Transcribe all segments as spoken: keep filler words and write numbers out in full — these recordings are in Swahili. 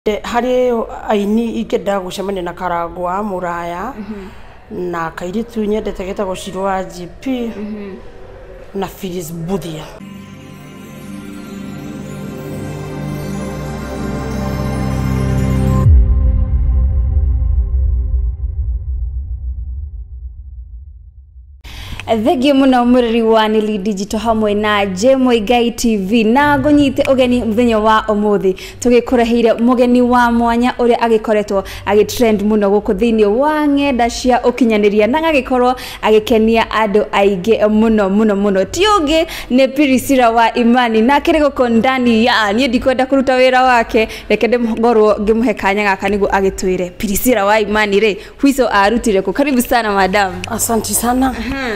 Hari aini ikenda gucemania na Karangu wa Muraya na kairitu nyendete getagwo Shirwa G P na Phyllis Buthia. Thegi muno muriri wa Nili Digital hamwe na Muigai T V na ngonyite ogeni mthenya wa umuthi tugikuraheire mugeni wa mwanya uria agikoretwo agitrend muno guku thiini wa ngenda cia ukinyaniria na agikorwo agikenia andu aingi muno muno muno ti ungi ni Priscilla wa Imani na kiri guko ndani ya nie ndikwenda kuruta wira wake reke ndimgorwo ngimuhe kanya gaka nigu agitwire Priscilla wa Imani ri hwiso arutire ku. Karibu sana madam. Asante sana.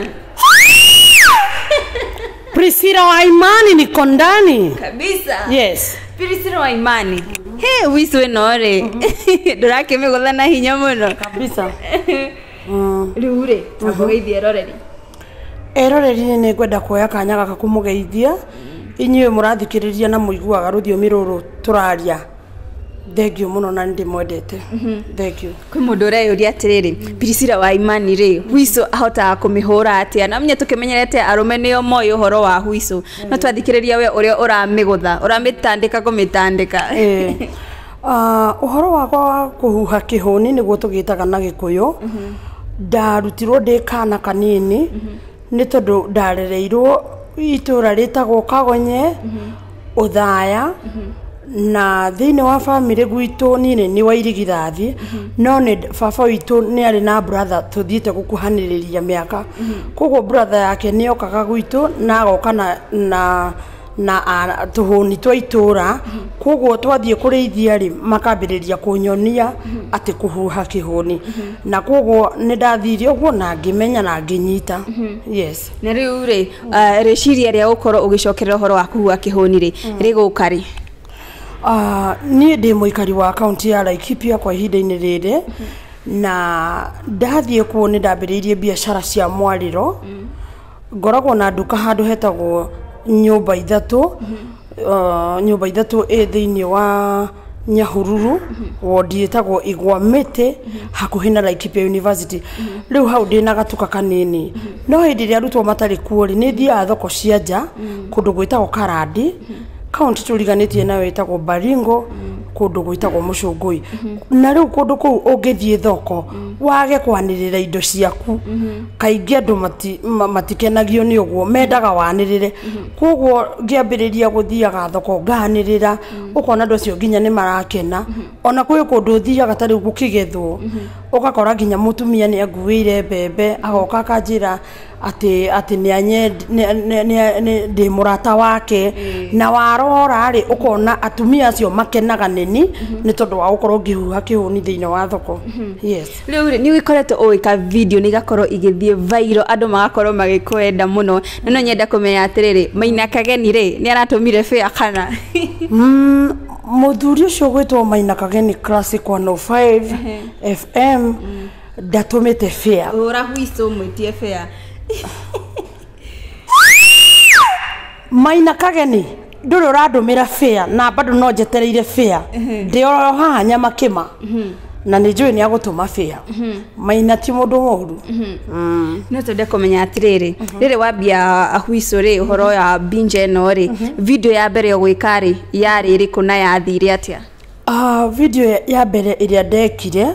Priscilla wa Imani niko ndani kabisa. Yes. Priscilla wa Imani. He wisu enore. Durake megotha na hinya muno kabisa. Mm. Riure tamugeithia eroreri. Eroreri ni ngwenda kuoya kanya gaka kumugeithia. Inyuĩ murathikiriria na muiguaga rũthiomi rũrũ turaria. Thank you muno na ndi mwendete. Thank you. Kwi mundu ureyuria atiriri Priscilla wa Imani ri hwiso ahota kumihura atia na mnya tukimenyerete arume niyo moyo uhoro wa hwiso no twathikiriria we uria uramigutha uramitandika kumitandika. Eh uh, uhoro wakwa wa kuhuha kihuni niguo tugitaga na Gikuyu. Ndarutirwo ndi kana kanini ni tondu ndarereirwo itura ritagwo Kagonye uthaya na thini wa family gwitu nini ni wa irigithathi no ni baba witu ni ari na brother tuthiite gukuhaniriria miaka koguo brother yake ni okaga gwitu na agoka na na na tuhuni twa itura koguo twathie kurithia ri makambiriria kunyonia ati kuhuha kihuni na koguo ni ndathiire uguo na ngimenya na nginyita. Yes. Na riu ri reciria ria ukoro ugicokerera horo wa kuhuha kihuni ri rigukari. Ah, ni ndi muikari wa county ya Laikipia kwa ihinda-ini riri na ndathie kuo ni ndambiriirie biashara cia mwariro ngoragwo na nduka handu hetagwo nyumba ithatu uh, nyumba ithatu e thiini wa Nyahururu wodi etagwo Igwamite hakuhi na Laikipia University. Riu hau ndi na gatuka kanini no hindi ria arutwo matari kuo ri ni thia thoko cia nja kundu gwitagwo Karandi kaunti turiganitie na wetagwo Baringo kundu gwitagwo Mucungui. Na riu kundu kuu ungithie thoko wage kwanirira indo ciaku kaingi andu mati matikenagio ni uguo mendaga wanirire koguo ngiambiriria guthiaga thoko nganirira ukona andu acio nginya ni marakena ona kwi kundu thiaga tari gukigethwo ugakora nginya mutumia ni anguire bebe agoka kanjira ati ati ni anye ni ndi murata wake na warora ri ukona atumia acio makenaga nini ni tondu wa gukorwo ngihuha kihuni thiini wa thoko. Yes. Riu ni wikoretwo uika video ni gakorwo igithie viral andu magakorwo magikwenda muno na no nyenda kumenya atiriri Maina Kageni ri ni aratumire fair kana mm muthuri ucio gwitwo Maina Kageni Classic one oh five F M ndatumite fair ura hwiso mwitie fair. Maina Kageni nduru radumira fair na bado no jetereire fair ndio haha nyama kima na ni njui ni agutuma fair Maina ti mundu moru. No twende kumenya atiriri riri wambia ahwiso ri uhoro ya binge no ri video ya mbere gwika ri yari iriku na yathire atia? Ah, video ya mbere iria ndekire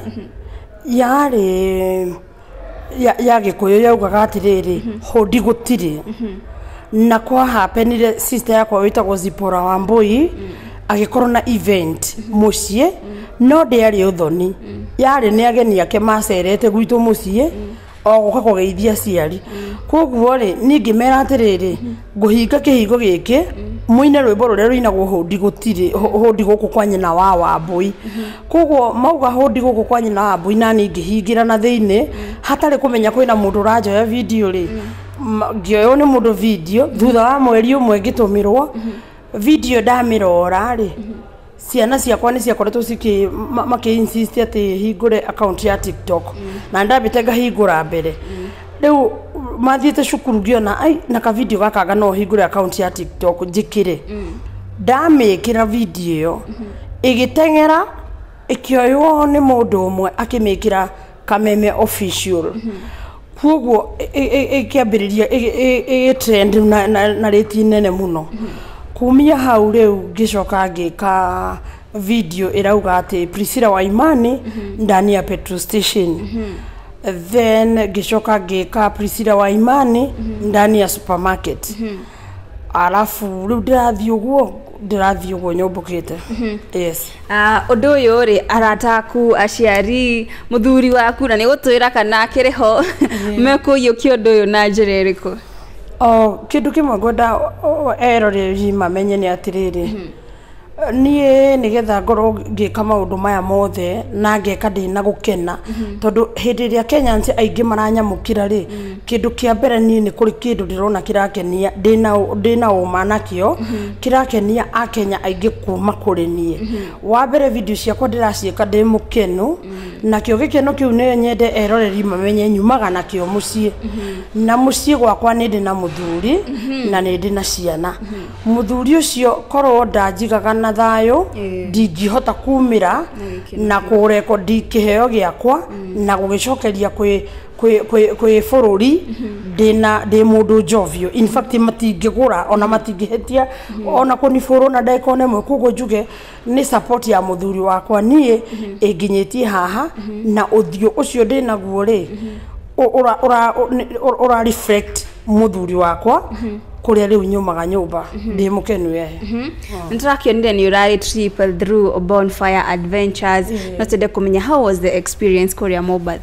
yari ya ya Gikuyu yaugaga atiriri hodi gutiri na kwa hapenire sister yakwa witagwo Zipora wa Mbui agikorwo na event mucie no ndiari uthoni yari ni ageni yake macerete gwitu mucie o guka kugeithia ciari koguo ri ningi mera atiriri nguhinga kihigo giki muine rwimbo ruria ruinagwo hodi gutiri hodi guku kwa nyina wa Wambui koguo mauga hodi guku kwa nyina wa Wambui na ningi hingira na thiini hatari kumenya kwina mundu rajoya video ri ngioyo ni mundu video thutha wa mweri umwe ngitumirwo video ndamirora ri ciana ciakwa ni ciakoretwo ciki maki insist ati hingure account ya TikTok na ndabite ngahingura mbere riu mathiete cukuru ngiona ai na ka video gaka no hingure account ya TikTok njikire ndamikira video igitengera ikioyo ni mundu umwe akimikira kameme official kugo ikiambiriria i trend na na reti nene muno kumia hau riu gicoka ngika video irauga ati Priscilla wa Imani ndani ya petrol station then gicoka ngika Priscilla wa Imani ndani ya supermarket alafu riu ndirathii uguo ndirathii uguo nyombukite yes ah undu uyu ri arataku aciari muthuri waku na ni gutwira kana kiriho mekuyukia undu uyu na njira iriku oh kindu kimwe ngoda eroreri mamenye ni atiriri nie nigetha ngoro ngika maundu maya mothe na ngeka ndina gukena tondu hindi ria Kenyans aingi maranyamukira ri kindu kia mbere nie ni kuri kindu ndirona kirakenia ndina ndina uma nakio kirakenia a Kenya aingi kuma kuri nie wa mbere video ciakwa ndiraciika ndi mukenu nakio gikeno kiu ne nyende eroreri mamenye nyumaga nakio mucie na mucie gwakwa ni ndina muthuri na ni ndina ciana muthuri ucio korwo ndanjigaga na thayo ndingihota kumira na kurekodi kiheo giakwa na gugicokeria kwi kwi kwi bururi ndina ndi mundu jovio in fact matingigura ona matingihetia ona kunifuru na ndekone mwe kugo njuge ni support ya muthuri wakwa nie inginyetie haha na uthio ucio ndina guo ri ora ora ora reflect muthuri wakwa kuria riu nyumaga nyumba ndi mukenu ye ntirakionire ni urari trip through bonfire adventures no tende kumenya how was the experience kuria Mobatha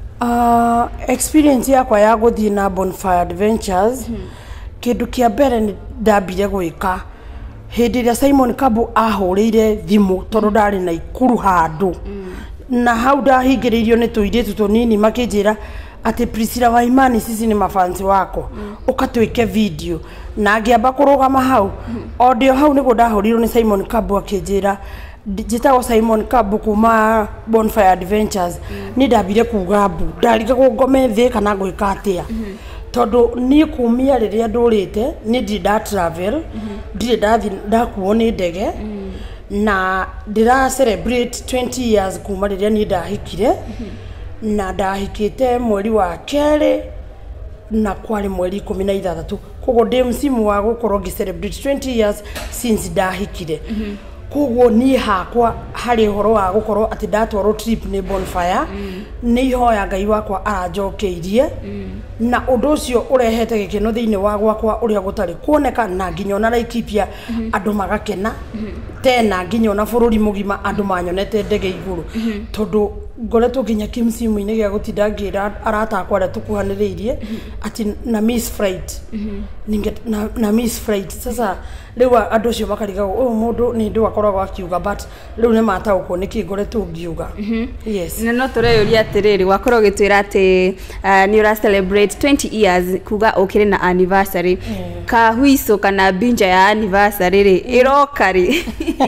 uh experience yakwa ya guthii na bonfire adventures kindu kia mbere ni ndambire gwika hindi ria Simon Kabu ahurire thimu tondu ndari na ikuru handu na hau ndahingiririo ni tuiritu tunini makinjira ati Priscilla wa Imani sisi ni mafansi wako ukatwike video na ngiamba kurugama hau audio hau niguo ndahurirwo ni Simon Kabu akinjira njitagwo Simon Kabu kuma Bonfire Adventures ni ndambire kuga mbu ndariga gungome thi kana gwika atia tondu ni kumia riria ndurite ni ndida travel ndire ndathi ndakuo ni ndege na ndira celebrate twenty years kuma riria ni ndahikire na ndahikite mweri wa kere na kwari mweri kumi na ithathatu kogo ndi msimu wa gukorwo ngi celebrate twenty years since ndahikire kogo ni hakwa hari horo wa gukorwo ati ndatwaro trip ni bonfire ni ihoya Ngai wakwa aranjokeirie na undu ucio urehete gikeno thiini wa gwakwa uria gutari kuoneka na nginya ona Laikipia andu magakena tena nginya ona bururi mugima andu manyonete ndege iguru tondu ngoretwo nginya kimsimu-ini gia gutinda ngira arata akwa aria tukuhaniriirie ati na miss flight ninge na, na miss flight sasa riu andu acio makariga uyu mundu ni ndu akoragwo akiuga but riu ni mataukwo niki ngoretwo ngiuga yes na no tureyuria atiriri wakorwo gitwira ati ni ura celebrate twenty years kuga ukire na anniversary ka huiso kana binja ya anniversary ri iroka ri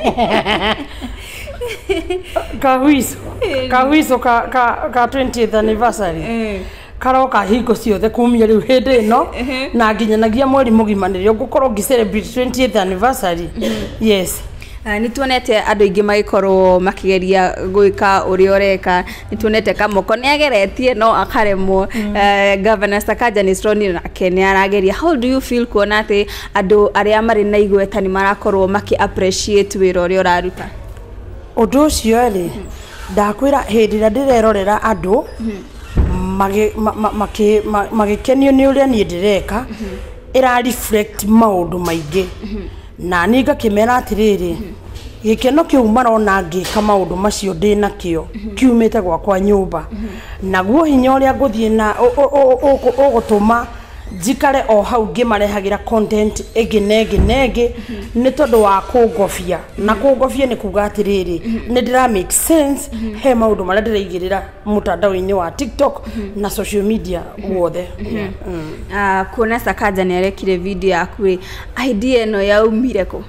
kahuiso kahuiso ka ka ka twentieth anniversary eh karoka hingo ciothe kumia riu hindi no na nginyanagia mweri mugima nirio ngukorwo ngi celebrate twentieth anniversary yes Uh, nituonete andu ingi magikorwo makigeria gwika uri oreka nituonete kamoko ni ageretie no akaremwo mm. uh, Governor Sakaja ni stroni na Kenya arageria how do you feel kuona ati andu aria mari na igweta ni marakorwo maki appreciate wira uri uraruta undu ucio ri ndakwira hindi ria ndirerorera andu magi magi magikenio ni uria ni ndireka ira reflect maundu maingi na ninga kimera atiriri gikeno kiu marona ngika maundu macio ndina kio kiumite gwakwa nyumba naguo hinya uria nguthie na ugutuma njikare o hau ngimarehagira content egi negi negi ni tondu wa kungofia na kungofia ni kuga atiriri ni ndira make sense he maundu maria ndiraigirira mutandao-ini wa TikTok na social media wothe ah kuona Sakaja ni arekire video yaku idea no yaumire ko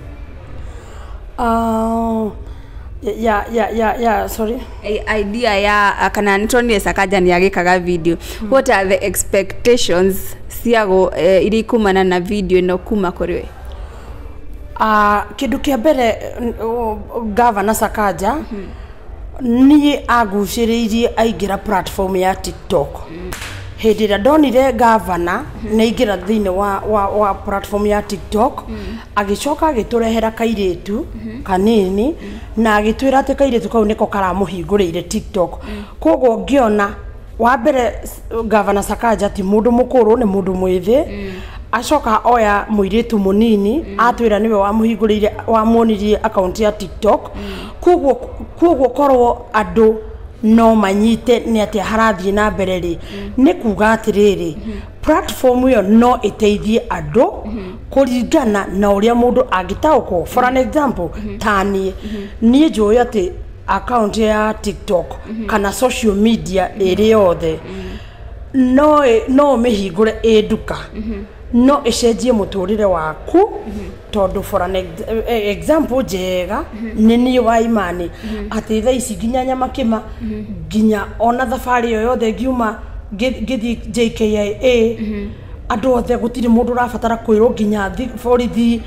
ah ya ya ya ya sorry idea ya kana nitoni Sakaja ni agikaga video mm. What are the expectations siago eh, iri kumana na video no kuma koriwe ah uh, kidu kia mbere uh, Governor Sakaja mm -hmm. niĩ agucĩrĩirie aingĩra platform ya TikTok hĩndĩ ĩrĩa ndonire gavana nĩaingĩra thĩinĩ wa, wa, wa platform ya TikTok agĩcoka agĩtũrehera kairĩtu kanini na agĩtwĩra atĩ kairĩtu kau nĩko karamũhingũrĩire TikTok koguo ngĩona wa mbere gavana Sakaja ti mũndũ mũkũrũ nĩ mũndũ mwĩthĩ acoka oya mũirĩtu mũnini atwĩra nĩwe wamũhingũrĩire wamuonirie account ya TikTok koguo koguo korwo andũ no manyite nĩ atĩ harathiĩ na mbere rĩ nĩ kuga atĩrĩrĩ platform ĩyo no ĩteithie andũ kũringana na ũrĩa mũndũ angĩtaũkwo for an example taniĩ niĩ njũĩ atĩ account ya TikTok kana social media ĩrĩ yothe no no mĩhingũre ĩ nduka no ĩcenjie mũtũrĩre waku tondũ for an example njega nĩ niĩ wa Imani atĩ thaa ici nginya nyama kĩma nginya ona thabarĩ yo yothe ngiuma ngĩthiĩ J K I A andũ othe gũtirĩ mũndũ ũrabatara kwĩrwo nginya borithi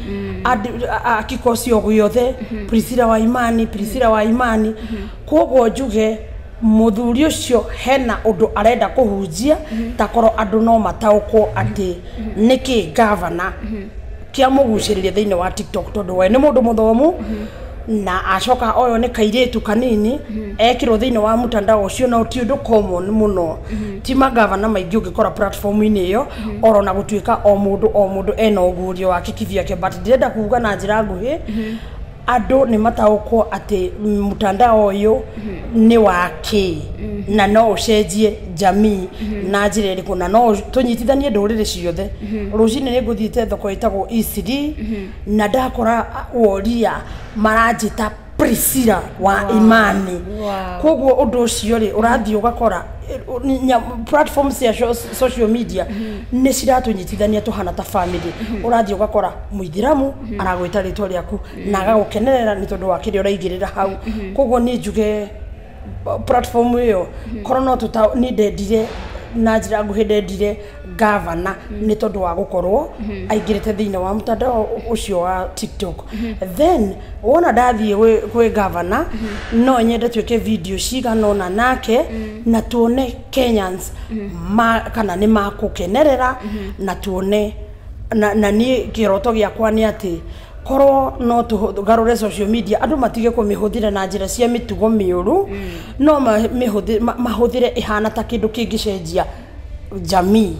akikosi o gĩothe Priscilla wa Imani Priscilla wa Imani koguo njuge mũthuri ũcio hena ũndũ arenda kũhunjia takorwo andũ no mataũkwo atĩ nĩkĩ gavana kĩa mũgucĩrĩria thĩinĩ wa TikTok tondũ we nĩ mũndũ mũthomu na acoka oyo nĩ kairĩtu kanini ekirwo thĩinĩ wa mutandao ũcio na ti ũndũ common mũno ti magavana maingĩ ũngĩkora platform-inĩ ĩyo oro na gũtuĩka o mũndũ o mũndũ ena ũguũrio wake kivyake but ndĩrenda kuuga na njĩra nguhĩ andũ nĩ mataũkwo atĩ mutandao ũyũ nĩ wake na no ũcenjie jamii na njĩra ĩrĩkũ na no tũnyitithanie ndũrĩrĩ ciothe rũcinĩ nĩ ngũthiĩte thoko ĩtagwo E C D na ndakora woria maranjĩta Priscilla wa Imani koguo ũndũ ũcio rĩ ũrathiĩ ũgakora platforms cia social media nĩ ciratũnyitithania tũhana ta family ũrathiĩ ũgakora mũithĩramu aragwĩta rĩtwa rĩaku na agagũkenerera nĩ tondũ wa kĩrĩa ũraigĩrĩra hau koguo niĩ njuge platform ĩyo korwo no nĩ ndendire na njĩra nguhĩ ndendire gavana nĩ tondũ wa gũkorwo aingĩrĩte thĩinĩ wa mtandao ũcio wa TikTok then wona ndathiĩ gwĩ gavana no nyende twĩke video ciganona nake na tuone Kenyans kana nĩ makũkenerera na tuone na niĩ kĩroto gĩakwa nĩ atĩ korwo no tũgarũre social media andũ matige kũmĩhũthĩra na njĩra cia mĩtugo mĩũru no mahũthĩre ihana ta kĩndũ kĩngĩcenjia jamii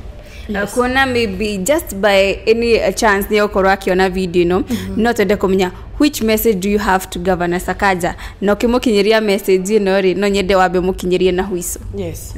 kuona maybe just by any chance nĩ okorwo akiona video no no twende kũmenya which message do you have to Governor Sakaja no kĩmũkinyĩria message ĩno rĩ no nyende wambe mũkinyĩrie na huico yes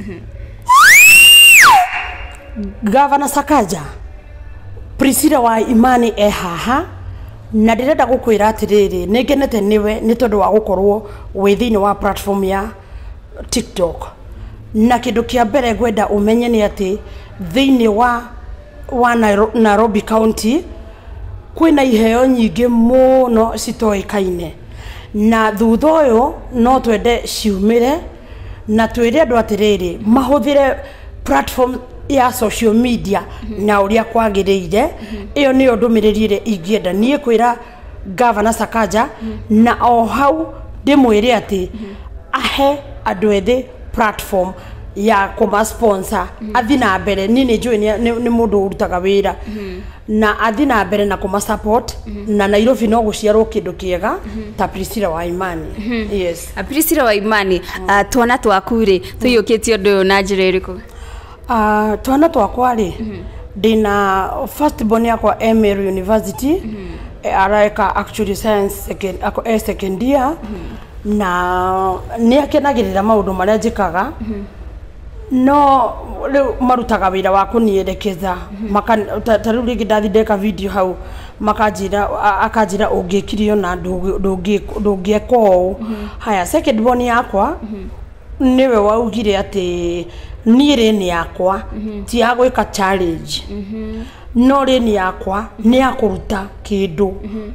Governor Sakaja Priscilla wa Imani e haha na ndĩrenda gũkwĩra atĩrĩrĩ nĩ ngenete nĩwe nĩ tondũ wa gũkorwo wĩ thĩinĩ wa platform ya TikTok na kĩndũ kĩa mbere ngwenda ũmenye nĩ atĩ thĩinĩ wa wa Nairobi County kwĩna iheo nyingĩ mũno citoĩkaine na thutha ũyũ no twende ciumĩre na twĩre andũ atĩrĩrĩ mahũthĩre platform ya social media na ũrĩa kwagĩrĩire ĩyo nĩyo ndũmĩrĩri ĩrĩa ingĩenda niĩ kwĩra Governor Sakaja na o hau ndĩmwĩre atĩ ahe andũ ethĩ platform ya kuma sponsor athi na mbere niĩ nĩ njũĩ nĩ mũndũ ũrutaga wĩra na athi na mbere na kuma support na Nairobi no gũciarwo kĩndũ kĩega ta Priscilla wa Imani yes Priscilla wa Imani twana twaku rĩ tũiyũkĩtie ũndũ ũyũ na njĩra ĩrĩkũ Uh, twana twakwa rĩ ndina first born yakwa Emery University areka actually science second ako a second year na nĩ akenagĩrĩra maũndũ marĩa njĩkaga no rĩu marutaga wĩra wa kũnierekeza ta rĩu rĩngĩ ndathi ndeka video hau makanjĩra akanjĩra ũngĩkirio na ndũngĩeka ũũ haya second born yakwa niwe waugire atĩ niĩ rĩnĩ yakwa ti ya gwĩka challenge no rĩnĩ yakwa nĩ ya kũruta kĩndũ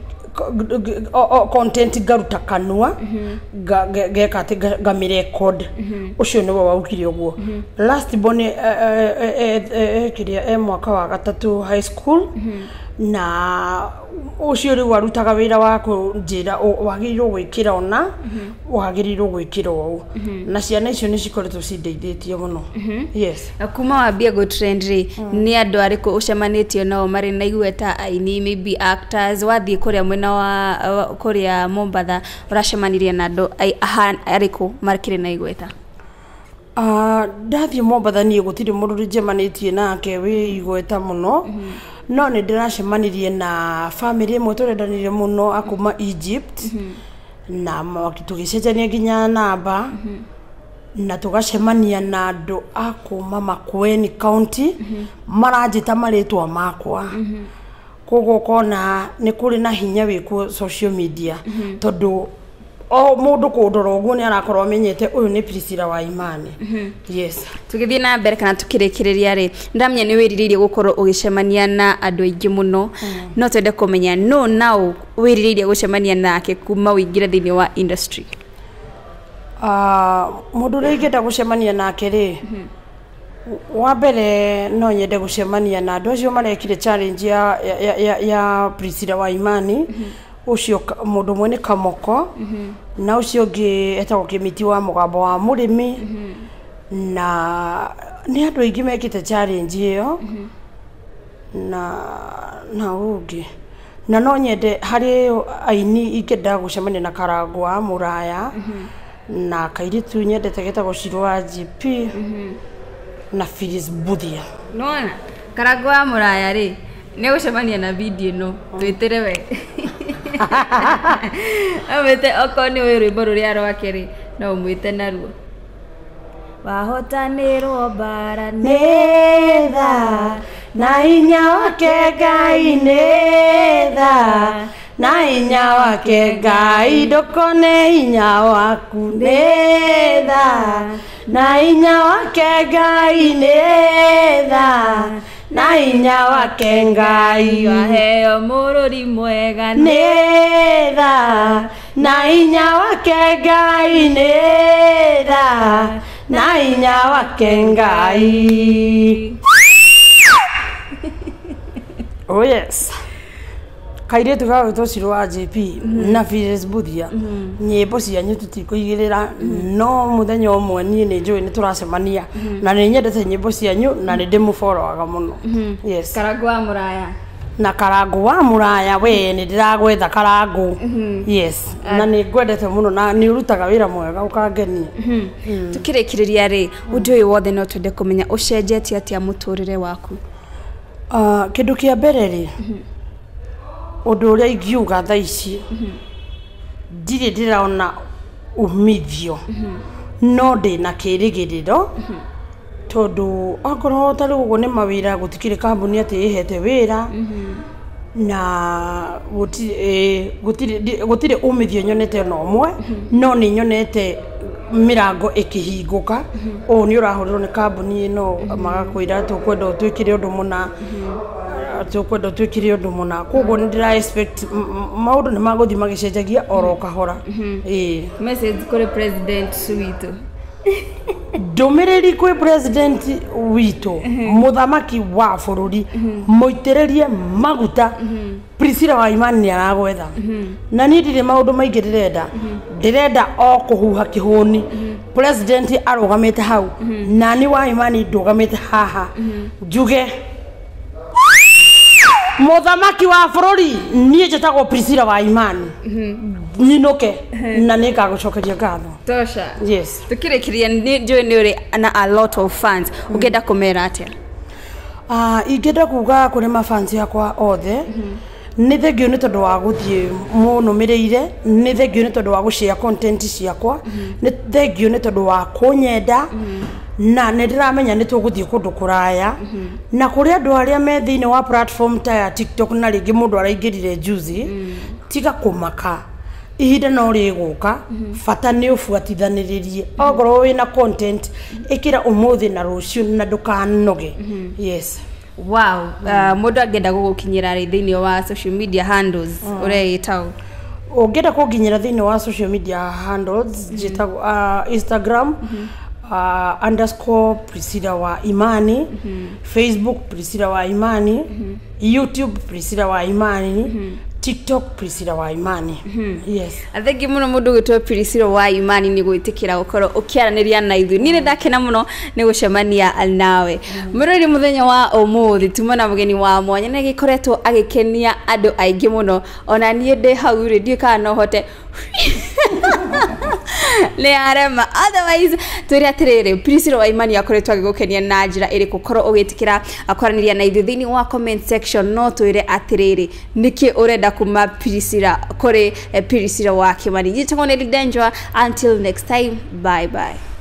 content ngaruta kanua ngeka atĩ ngamirecord ũcio nĩwe waugire ũguo last born kĩrĩa e mwaka wa gatatũ high school na ucio riu arutaga wira wa kunjira wagirirwo gwikira ona wagirirwo gwikira o na ciana icio ni cikoretwo cindeithĩtie muno. Yes, kuma wambia go trend ri ni andu ariku ucemanĩtio nao mari na igweta aini maybe actors wathie kuria mwena wa kuria Mombasa uracemanirie na andu ariku marikire na igweta? Ah, ndathie Mombasa nie gutiri mundu rijemanĩtie nake wi igweta muno. No ni ndiracemanirie na family imwe turendanire muno akuma Egypt na tugicejania nginya namba na tugacemania na andu akuma Makueni County maranjita maritwa makwa. Koguo kona ni kuri na hinya wiku social media tondu o mundu kundora uguo ni arakorwo amenyete uyu ni Priscilla wa Imani. Yes, tugithie na mbere kana tukirikiriria ri ndamenya ni wiriririe gukorwo ugicemania na andu aingi muno no twende kumenya no now wiriririe gucemania nake kuma wingire thini wa industry? Ah, mundu ringenda gucemania nake ri wa mbere no nyende gucemania na andu acio marekire challenge ya ya, ya, ya Priscilla wa Imani. Ucio mundu mwene Kamoko na ucio ngi etagwo Kimiti wa Mugambo wa Murimi na ni andu aingi mekite challenge iyo na na ungi na no nyende hari aini ingenda gucemania na Karangu wa Muraya na kairitu nyendete getagwo Shirwa G P na Phyllis Buthia. Nona Karangu wa Muraya ri ni gucemania na video no twitire we amete okoni we rwimbo ruria rwake ri no umwite naruo wahotanirwo bara netha na hinya wake Ngai netha na hinya wake Ngai ndukone hinya waku netha na hinya wake Ngai netha na hinya wake Ngai waheo mururi mwega netha na hinya wake Ngai netha na hinya wake Ngai. Oh yes, kairitu gawe Shirwa G P na Phyllis Buthia nyimbo cianyu tutikuigirira no muthenya umwe nie ni njui ni turacemania na ni nyendete nyimbo cianyu na ni ndimufollowaga muno. Yes, Karangu wa Muraya na Karangu wa Muraya we ni ndiragwetha Karangu. Yes, na ni ngwendete muno na ni urutaga wira mwega ukangenia. Tukirikiriria ri undu uyu wothe no twende kumenya ucenjetie atia muturire waku? Ah, kindu kia mbere ri undu uria ingiuga thaa ici ndire ndiraona umithio no ndi na kirigiriro tondu akorwo tari uguo ni mawira gutikire kambuni ati ihete wira na gutire gutire gutire umithio nyonete no mwe no ni nyonete mirango ikihinguka o ni urahuriro ni kambuni ino magakwira tukwenda twikire undu muna tukwenda twikire undu muna koguo ni ndira expect maundu ni maguthi magicenjagia oro kahora. Eh, message kuri president witu ndumiriri kwi president witu muthamaki wa bururi muitiririe maguta Priscilla wa Imani ni aragwetha na ni ndire maundu maingi ndirenda ndirenda o kuhuha kihuni president arugamite hau na ni wa Imani ndugamite haha njuge muthamaki wa bururi nie jetagwo Priscilla wa Imani ninoke na nika gucokeria ngatho tosha. Yes, tukirikiria ni njui ni uri na a lot of fans ugenda kumera atia? Ah, ingenda kuga kuri mafans yakwa othe ni thengio ni tondu wa guthie muno mireire ni thengio ni tondu wa gushare content ciakwa ni thengio ni tondu wa kunyenda na ni ndiramenya ni tuguthie kundu kuraya na kuri andu aria me thiini wa platform ta ya TikTok na ringi mundu araingirire juzi tiga kumaka ihinda no riguka fata ni ufuatithaniririe ogoro wina content ikira umuthi na rucio na ndukanoge. Yes, wow. uh, mundu angenda gugukinyira ri thiini wa social media handles ureitao ungenda kunginyira thiini wa social media handles jita uh, Instagram uh, underscore Priscilla wa Imani, mm -hmm. Facebook Priscilla wa Imani, mm -hmm. YouTube Priscilla wa Imani, mm -hmm. TikTok Priscilla wa Imani. Mm -hmm. Yes. Athengi muno mundu gwitwa Priscilla wa Imani ni gwitikira gukoro ukiaraniria na ithu. Ni ndakena muno ni gucemania nawe. Murori muthenya wa umuthi tumona mugeni wa mwanya ni gikoretwo agikenia andu aingi muno. Ona nie ndi hau ri ndi kana hote. Le arema otherwise turi atiriri Priscilla wa Imani akoretwo agigukenia na njira iri gukorwo ugitikira akwaraniria na ithu thini wa comment section no twire atiriri niki urenda kuma Priscilla kore Priscilla wa Kimani. Jitangone danger until next time, bye bye.